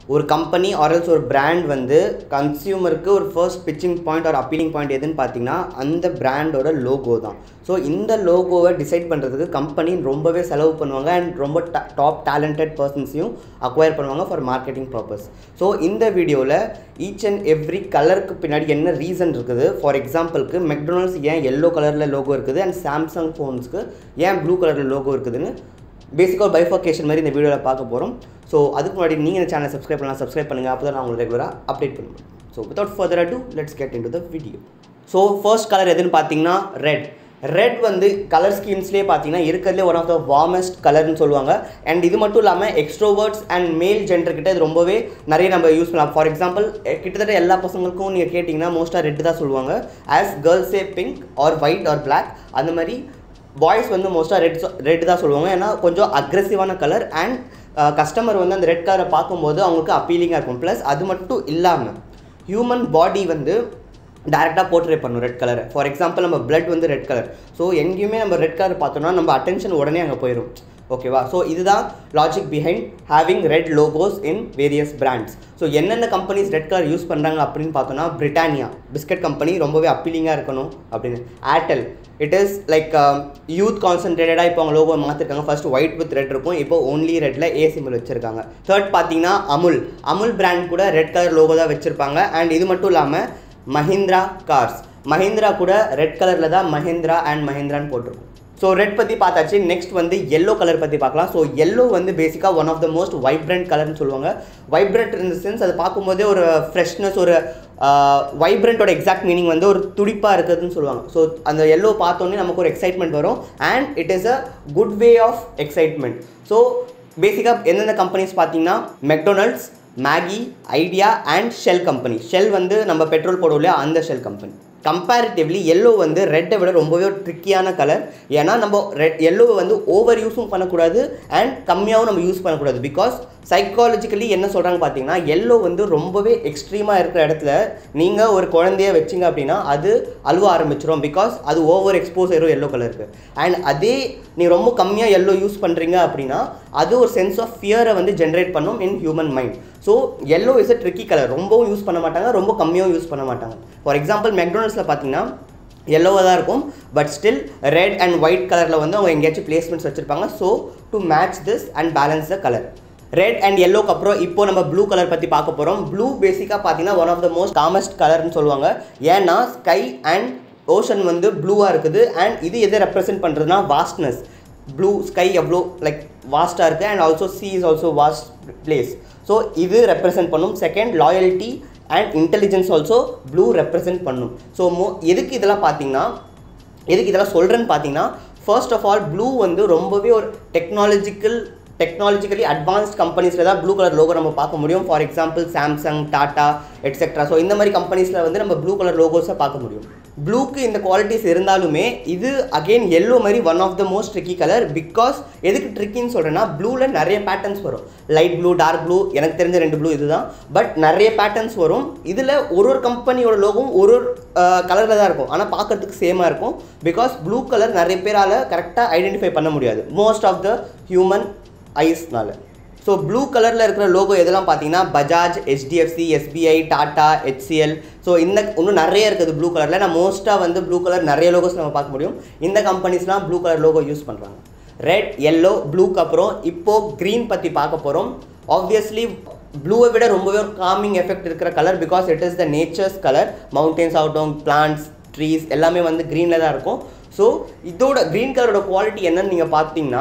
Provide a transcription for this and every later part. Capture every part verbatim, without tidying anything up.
ஒரு கம்பெனி ஆர்எல்ஸ் ஒரு பிராண்ட் வந்து கன்சியூமருக்கு ஒரு ஃபர்ஸ்ட் பிச்சிங் பாயிண்ட் ஒரு அப்பீலிங் பாயிண்ட் எதுன்னு பார்த்தீங்கன்னா அந்த பிராண்டோட லோகோ தான். ஸோ இந்த லோகோவை டிசைட் பண்ணுறதுக்கு கம்பெனி ரொம்பவே செலவு பண்ணுவாங்க அண்ட் ரொம்ப டாப் டேலண்டட் பர்சன்ஸையும் அக்வயர் பண்ணுவாங்க ஃபார் மார்க்கெட்டிங் பர்பஸ். ஸோ இந்த வீடியோவில் ஈச் அண்ட் எவ்ரி கலருக்கு பின்னாடி என்ன ரீசன் இருக்குது. ஃபார் எக்ஸாம்பிளுக்கு மெக்டொனால்ட்ஸ் ஏன் எல்லோ கலரில் லோகோ இருக்குது அண்ட் சாம்சங் ஃபோன்ஸ்க்கு ஏன் ப்ளூ கலரில் லோகோ இருக்குதுன்னு பேசிக்காக ஒரு பைஃபர்கேஷன் மாதிரி இந்த வீடியோவில் பார்க்க போகிறோம். ஸோ அதுக்கு முன்னாடி நீங்கள் இந்த சேனலை சப்ஸ்கிரைப் பண்ணலாம், சப்ஸ்கிரைப் பண்ணுங்கள், அப்போ தான் நான் உங்களுக்கு ரெகுலராக அப்டேட் பண்ணுவேன். So without further ado let's get into the video. So first colour எதுன்னு பார்த்தீங்கன்னா ரெட். ரெட் வந்து கலர் ஸ்கீம்ஸ்லேயே பார்த்தீங்கன்னா இருக்கிறதுலே ஒன் ஆஃப் த வார்மஸ்ட் கலர்னு சொல்லுவாங்க. அண்ட் இது மட்டும் இல்லாமல் எக்ஸ்ட்ரோவர்ட்ஸ் அண்ட் மேல் ஜென்டர்கிட்ட இது ரொம்பவே நிறைய நம்ம யூஸ் பண்ணலாம். ஃபார் எக்ஸாம்பிள் கிட்டத்தட்ட எல்லா பசங்களுக்கும் நீங்கள் கேட்டிங்கன்னா மோஸ்ட்டாக ரெட்டு தான் சொல்லுவாங்க. ஆஸ் கேர்ள்ஸே pink or white or black, அந்த மாதிரி பாய்ஸ் வந்து மோஸ்ட்டாக ரெட் ரெட் தான் சொல்லுவாங்க. ஏன்னா கொஞ்சம் அக்ரெசிவான கலர் அண்ட் கஸ்டமர் வந்து அந்த ரெட் கலரை பார்க்கும்போது அவங்களுக்கு அப்பீலிங்காக இருக்கும். ப்ளஸ் அது மட்டும் இல்லாமல் ஹியூமன் பாடி வந்து டேரெக்டாக போர்ட்ரே பண்ணும் ரெட் கலரை. ஃபார் எக்ஸாம்பிள் நம்ம பிளட் வந்து ரெட் கலர். ஸோ எங்கேயுமே நம்ம ரெட் கலர் பார்த்தோம்னா நம்ம அட்டென்ஷன் உடனே அங்கே போயிடும். ஓகேவா? ஸோ இதுதான் logic behind having red logos in various brands. So என்னென்ன கம்பெனிஸ் ரெட் கலர் யூஸ் பண்ணுறாங்க அப்படின்னு பார்த்தோன்னா பிரிட்டானியா பிஸ்கட் கம்பெனி ரொம்பவே அப்பீலிங்காக இருக்கணும் அப்படின்னு. Airtel it is like youth கான்சன்ட்ரேட்டடாக இப்போ அவங்க லோகோ மாற்றிருக்காங்க. ஃபர்ஸ்ட் ஒயிட் வித் ரெட் இருக்கும், இப்போ ஓன்லி ரெட்டில் ஏ சிம்பிள் வச்சுருக்காங்க. தேர்ட் பார்த்தீங்கன்னா அமுல் அமுல் பிராண்ட் கூட ரெட் கலர் லோகோ தான் வச்சுருப்பாங்க. அண்ட் இது மட்டும் இல்லாமல் மஹிந்திரா கார்ஸ் மஹிந்திரா கூட ரெட் கலரில் தான் மஹிந்திரா அண்ட் மஹிந்திரான்னு போட்டிருக்கும். ஸோ ரெட் பற்றி பார்த்தாச்சு. நெக்ஸ்ட் வந்து எல்லோ கலர் பற்றி பார்க்கலாம். ஸோ எல்லோ வந்து பேசிக்காக one of the most vibrant கலர்னு சொல்லுவாங்க. வைப்ரண்ட் இன் த சென்ஸ் அது பார்க்கும்போதே ஒரு ஃப்ரெஷ்னஸ், ஒரு வைப்ரண்ட்டோட எக்ஸாக்ட் மீனிங் வந்து ஒரு துடிப்பாக இருக்குதுன்னு சொல்லுவாங்க. ஸோ அந்த எல்லோ பார்த்தோன்னே நமக்கு ஒரு எக்ஸைட்மெண்ட் வரும் and it is a good way of excitement. So பேசிக்காக எந்தெந்த கம்பெனிஸ் பார்த்தீங்கன்னா McDonald's, Maggi, Idea and Shell company. Shell வந்து நம்ம பெட்ரோல் போடுவோம் இல்லையா, அந்த ஷெல் கம்பெனி. கம்பேரிட்டிவ்லி எல்லோ வந்து ரெட்டை விட ரொம்பவே ஒரு ட்ரிக்கியான கலர். ஏன்னா நம்ம ரெட் எல்லோவை வந்து ஓவர் யூஸும் பண்ணக்கூடாது அண்ட் கம்மியாகவும் நம்ம யூஸ் பண்ணக்கூடாது. பிகாஸ் சைக்காலஜிக்கலி என்ன சொல்கிறாங்க பார்த்தீங்கன்னா எல்லோ வந்து ரொம்பவே எக்ஸ்ட்ரீமாக இருக்கிற இடத்துல நீங்கள் ஒரு குழந்தைய வச்சிங்க அப்படின்னா அது அழுவ ஆரம்பிச்சிடும். பிகாஸ் அது ஓவர் எக்ஸ்போஸ் ஆயிரும் எல்லோ கலருக்கு. அண்ட் அதே நீ ரொம்ப கம்மியாக எல்லோ யூஸ் பண்ணுறீங்க அப்படின்னா அது ஒரு சென்ஸ் ஆஃப் ஃபியரை வந்து ஜென்ரேட் பண்ணும் in human mind. So yellow is a tricky colour. ரொம்பவும் யூஸ் பண்ண மாட்டாங்க, ரொம்ப கம்மியாகவும் யூஸ் பண்ண மாட்டாங்க. ஃபார் எக்ஸாம்பிள் மெக்டொனால்ட்ஸில் பார்த்தீங்கன்னா எல்லோவாக தான் இருக்கும், but still red and white கலரில் வந்து அவங்க எங்கேயாச்சும் பிளேஸ்மெண்ட்ஸ் வச்சுருப்பாங்க. So to match this and balance the colour. Red and எல்லோக்கு அப்புறம் இப்போ நம்ம ப்ளூ கலர் பற்றி பார்க்க போகிறோம். ப்ளூ பேசிக்காக பார்த்தீங்கன்னா one of the most calmest கலர்னு சொல்லுவாங்க. ஏன்னா ஸ்கை அண்ட் ஓஷன் வந்து ப்ளூவாக இருக்குது அண்ட் இது எதை ரெப்ரசென்ட் பண்ணுறதுனா வாஸ்ட்னஸ். ப்ளூ ஸ்கை எவ்வளோ லைக் வாஸ்ட்டாக இருக்குது and also sea is also vast place. So இது ரெப்ரசென்ட் பண்ணும். Second loyalty and intelligence also blue represent பண்ணும். ஸோ மோ எதுக்கு இதெல்லாம் பார்த்தீங்கன்னா எதுக்கு இதெல்லாம் சொல்கிறேன்னு பார்த்தீங்கன்னா ஃபர்ஸ்ட் ஆஃப் ஆல் ப்ளூ வந்து ரொம்பவே ஒரு டெக்னாலஜிக்கல் டெக்னாலஜிக்கலி அட்வான்ஸ்ட் கம்பெனிஸில் தான் ப்ளூ கலர் லோகோ நம்ம பார்க்க முடியும். For example Samsung, Tata etcetera. So இந்த மாதிரி கம்பெனிஸில் வந்து நம்ம ப்ளூ கலர் லோகோஸை பார்க்க முடியும். ப்ளூக்கு இந்த குவாலிட்டிஸ் இருந்தாலுமே இது அகெயின் எல்லோ மாதிரி one of the most tricky colour. Because எதுக்கு ட்ரிக்கின்னு சொல்கிறேன்னா ப்ளூவில் நிறைய பேட்டர்ன்ஸ் வரும். லைட் ப்ளூ, டார்க் ப்ளூ, எனக்கு தெரிஞ்ச ரெண்டு ப்ளூ இதுதான். பட் நிறைய பேட்டர்ன்ஸ் வரும். இதில் ஒரு ஒரு கம்பெனியோட லோகம் ஒரு ஒரு கலரில் தான் இருக்கும், ஆனால் பார்க்கறதுக்கு சேமாக இருக்கும். பிகாஸ் ப்ளூ கலர் நிறைய பேரால் கரெக்டாக ஐடென்டிஃபை பண்ண முடியாது மோஸ்ட் ஆஃப் த ஹியூமன் ஐஸ்னால. ஸோ ப்ளூ கலரில் இருக்கிற லோகோ எதெல்லாம் பார்த்தீங்கன்னா Bajaj, HDFC, SBI, Tata, HCL. So இந்த இன்னும் நிறைய இருக்குது ப்ளூ கலரில். நான் மோஸ்ட்டாக வந்து ப்ளூ கலர் நிறைய லோகோஸ் நம்ம பார்க்க முடியும். இந்த கம்பெனிஸ்லாம் ப்ளூ கலர் லோகோ யூஸ் பண்ணுறாங்க. ரெட், எல்லோ, ப்ளூக்கு அப்புறம் இப்போது க்ரீன் பற்றி பார்க்க போகிறோம். ஆப்வியஸ்லி ப்ளூவை விட ரொம்பவே ஒரு காமிங் எஃபெக்ட் இருக்கிற colour. Because it is the nature's colour. Mountains ஆகட்டும், பிளான்ட்ஸ், ட்ரீஸ் எல்லாமே வந்து க்ரீனில் தான் இருக்கும். ஸோ இதோட க்ரீன் கலரோட குவாலிட்டி என்னன்னு நீங்கள் பார்த்தீங்கன்னா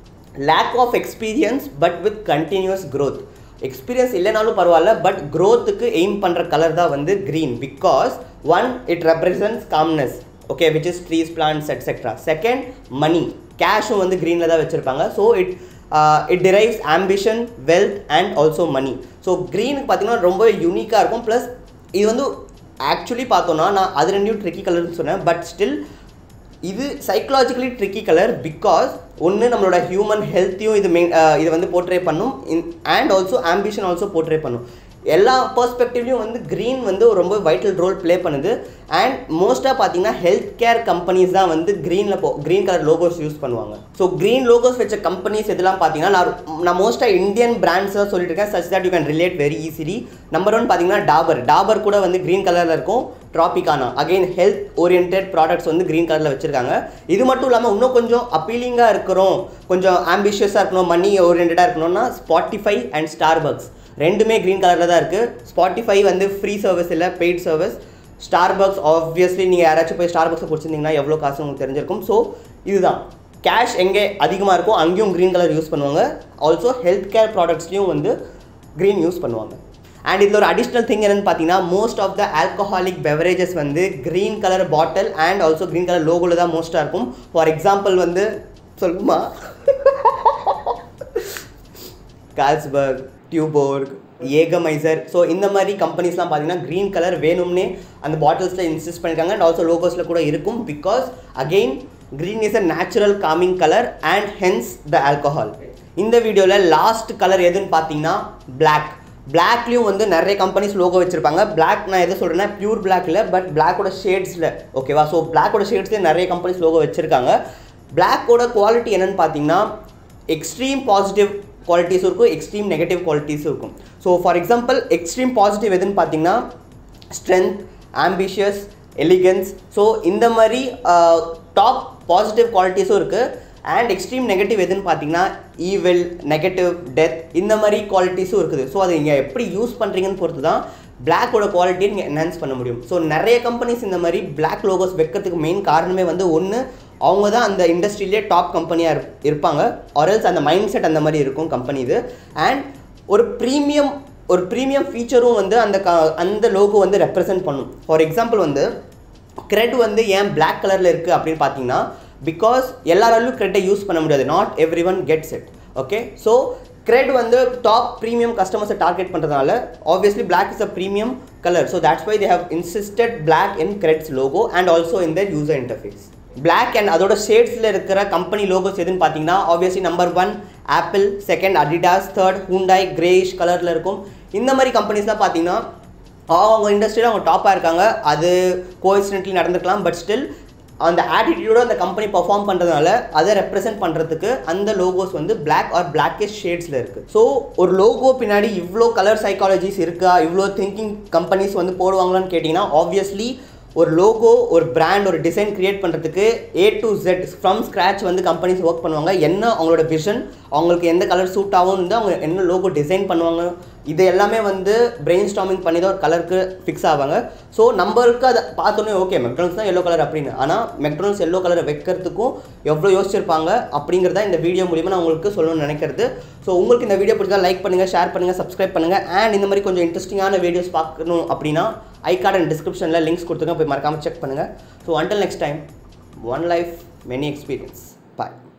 lack of experience but with continuous growth. Experience இல்லைனாலும் பரவாயில்ல, பட் க்ரோத்துக்கு எய்ம் பண்ணுற கலர் தான் வந்து green. Because one it represents calmness, okay, which is trees, plants etcetera. Second money, கேஷும் வந்து க்ரீனில் தான் வச்சுருப்பாங்க. So it it drives ambition, wealth and also money. So க்ரீனுக்கு பார்த்தீங்கன்னா ரொம்ப யூனிக்காக இருக்கும். ப்ளஸ் இது வந்து ஆக்சுவலி பார்த்தோன்னா நான் அது ரெண்டையும் ட்ரிக்கி கலர்னு சொன்னேன், பட் ஸ்டில் இது சைக்கலாஜிக்கலி ட்ரிக்கி கலர். பிகாஸ் ஒன்று நம்மளோட ஹியூமன் ஹெல்த்தையும் இது மெயின் இதை வந்து போர்ட்ரே பண்ணும் and also ambition also portray பண்ணும். எல்லா பர்ஸ்பெக்டிவ்லையும் வந்து க்ரீன் வந்து ரொம்ப வைட்டல் ரோல் ப்ளே பண்ணுது. அண்ட் மோஸ்ட்டாக பார்த்தீங்கன்னா ஹெல்த் கேர் கம்பெனிஸ் தான் வந்து க்ரீனில் போ க்ரீன் கலர் லோகோஸ் யூஸ் பண்ணுவாங்க. ஸோ க்ரீன் லோகோஸ் வச்ச கம்பெனிஸ் எதெல்லாம் பார்த்தீங்கன்னா நான் நான் மோஸ்ட்டாக இந்தியன் பிராண்ட்ஸ் தான் சொல்லிட்டு இருக்கேன், such that you can relate very easily. Number one பார்த்தீங்கன்னா டாபர் டாபர் கூட வந்து க்ரீன் கலரில் இருக்கும். Tropicana again health orient products வந்து க்ரீன் கலரில் வச்சுருக்காங்க. இது மட்டும் இல்லாமல் இன்னும் கொஞ்சம் அப்பீலிங்காக இருக்கிறோம், கொஞ்சம் ஆம்பிஷியஸாக இருக்கணும், மணி ஓரியன்டாக இருக்கணும்னா ஸ்பாட்டிஃபை அண்ட் ஸ்டார்பக்ஸ் ரெண்டுமே க்ரீன் கலரில் தான் இருக்குது. ஸ்பாட்டிஃபை வந்து ஃப்ரீ சர்வீஸ் இல்லை, பெய்ட் சர்வீஸ். ஸ்டார்பக்ஸ் ஆப்வியஸ்லி நீங்கள் யாராச்சும் போய் ஸ்டார்பக்ஸை பிடிச்சிருந்தீங்கன்னா எவ்வளோ காசு உங்களுக்கு தெரிஞ்சிருக்கும். ஸோ இதுதான் கேஷ் எங்கே அதிகமாக இருக்கும் அங்கேயும் க்ரீன் கலர் யூஸ் பண்ணுவாங்க. ஆல்சோ ஹெல்த் கேர் ப்ராடக்ட்ஸ்லையும் வந்து க்ரீன் யூஸ் பண்ணுவாங்க. அண்ட் இதில் ஒரு அடிஷ்னல் திங் என்னென்னு பார்த்தீங்கன்னா most of the alcoholic beverages வந்து green colour bottle and also green colour லோகோவில் தான் மோஸ்ட்டாக இருக்கும். ஃபார் எக்ஸாம்பிள் வந்து சொல்லுமா கால்ஸ்பர்க், டியூபோர்க், ஏகமைசர். ஸோ இந்த மாதிரி கம்பெனிஸ்லாம் பார்த்தீங்கன்னா க்ரீன் கலர் வேணும்னே அந்த பாட்டில்ஸில் இன்சிஸ்ட் பண்ணியிருக்காங்க அண்ட் ஆல்சோ லோகோஸில் கூட இருக்கும். Because again green is a natural calming colour and hence the alcohol. இந்த வீடியோவில் லாஸ்ட் கலர் எதுன்னு பார்த்தீங்கன்னா பிளாக். பிளாக்லேயும் வந்து நிறைய கம்பெனிஸ் லோகோ வச்சுருப்பாங்க. பிளாக் நான் எது சொல்கிறேன்னா பியூர் பிளாக் இல்லை, பட் பிளாக்கோட ஷேட்ஸில் ஓகேவா. ஸோ பிளாக்கோட ஷேட்ஸ்லேயே நிறைய கம்பெனிஸ் லோகோ வச்சுருக்காங்க. பிளாக்கோட குவாலிட்டி என்னென்னு பார்த்தீங்கன்னா எக்ஸ்ட்ரீம் பாசிட்டிவ் குவாலிட்டிஸும் இருக்கும், எக்ஸ்ட்ரீம் நெகட்டிவ் குவாலிட்டிஸும் இருக்கும். So for example extreme positive எதுன்னு பார்த்தீங்கன்னா ஸ்ட்ரென்த், ஆம்பிஷியஸ், எலிகன்ஸ். ஸோ இந்த மாதிரி டாப் பாசிட்டிவ் குவாலிட்டிஸும் இருக்குது. அண்ட் எக்ஸ்ட்ரீம் நெகட்டிவ் எதுன்னு பார்த்தீங்கன்னா ஈவில், நெகட்டிவ், டெத் இந்த மாதிரி குவாலிட்டிஸும் இருக்குது. ஸோ அதை நீங்கள் எப்படி யூஸ் பண்ணுறீங்கன்னு பொறுத்து தான் பிளாக்கோட குவாலிட்டியை நீங்கள் என்ஹான்ஸ் பண்ண முடியும். ஸோ நிறைய கம்பெனிஸ் இந்த மாதிரி பிளாக் லோகோஸ் வைக்கிறதுக்கு மெயின் காரணமே வந்து ஒன்று அவங்க தான் அந்த இண்டஸ்ட்ரியிலே டாப் கம்பெனியாக இருப் இருப்பாங்க ஆர்எல்ஸ் அந்த மைண்ட் செட் அந்த மாதிரி இருக்கும் கம்பெனி இது. அண்ட் ஒரு ப்ரீமியம் ஒரு ப்ரீமியம் ஃபீச்சரும் வந்து அந்த க அந்த லோகோ வந்து ரெப்ரசென்ட் பண்ணும். ஃபார் எக்ஸாம்பிள் வந்து க்ரெட் வந்து ஏன் பிளாக் கலரில் இருக்குது அப்படின்னு பார்த்தீங்கன்னா பிகாஸ் எல்லாராலும் க்ரெட்டை யூஸ் பண்ண முடியாது, not every one gets it. Okay, so CRED வந்து டாப் ப்ரீமியம் கஸ்டமர்ஸை டார்கெட் பண்ணுறதுனால obviously black is a premium colour. So that's why they have insisted black in CRED's logo and also in their user interface. Black and அதோட ஷேட்ஸில் இருக்கிற company logos எதுன்னு பார்த்தீங்கன்னா obviously number one Apple, second Adidas, third Hyundai greyish கலரில் இருக்கும். இந்த மாதிரி கம்பெனிஸ்லாம் பார்த்தீங்கன்னா அவங்க இண்டஸ்ட்ரியில் அவங்க டாப்பாக இருக்காங்க. அது கோஇன்சிடென்ட்லி நடந்துக்கலாம், பட் ஸ்டில் அந்த ஆட்டிடியூடோட அந்த கம்பெனி பர்ஃபார்ம் பண்ணுறதுனால அதை ரெப்ரசென்ட் பண்ணுறதுக்கு அந்த லோகோஸ் வந்து பிளாக் ஆர் பிளாக்கிஷ் ஷேட்ஸில் இருக்குது. ஸோ ஒரு லோகோ பின்னாடி இவ்வளோ கலர் சைக்காலஜிஸ் இருக்கா, இவ்வளோ திங்கிங் கம்பெனிஸ் வந்து போடுவாங்களான்னு கேட்டிங்கன்னா ஆப்வியஸ்லி ஒரு லோகோ ஒரு பிராண்ட் ஒரு டிசைன் கிரியேட் பண்ணுறதுக்கு A to Z from scratch வந்து கம்பெனிஸ் ஒர்க் பண்ணுவாங்க. என்ன அவங்களோட விஷன், அவங்களுக்கு எந்த கலர் சூட் ஆகும் வந்து அவங்க என்ன லோகோ டிசைன் பண்ணுவாங்க, இது எல்லாமே வந்து பிரெயின் ஸ்டாமிங் பண்ணி தான் ஒரு கலருக்கு ஃபிக்ஸ் ஆவாங்க. ஸோ நம்மளுக்கு அதை பார்த்தோன்னே ஓகே மெக்டொனால்ட்ஸ் தான் எல்லோ கலர் அப்படின்னு, ஆனால் மெக்டொனால்ட்ஸ் எல்லோ கலரை வைக்கிறதுக்கும் எவ்வளோ யோசிச்சிருப்பாங்க அப்படிங்கிறத இந்த வீடியோ மூலிமா நான் உங்களுக்கு சொல்லணும்னு நினைக்கிறது. ஸோ உங்களுக்கு இந்த வீடியோ பிடிச்சா லைக் பண்ணுங்கள், ஷேர் பண்ணுங்கள், சப்ஸ்கிரைப் பண்ணுங்கள். அண்ட் இந்த மாதிரி கொஞ்சம் இன்ட்ரெஸ்டிங்கான வீடியோஸ் பார்க்கணும் அப்படின்னா ஐ கார்டு அண்ட் டிஸ்கிரிப்ஷனில் லிங்க்ஸ் கொடுத்துருங்க, போய் மறக்காமல் செக் பண்ணுங்கள். So until next time, one life many experience. பாய்.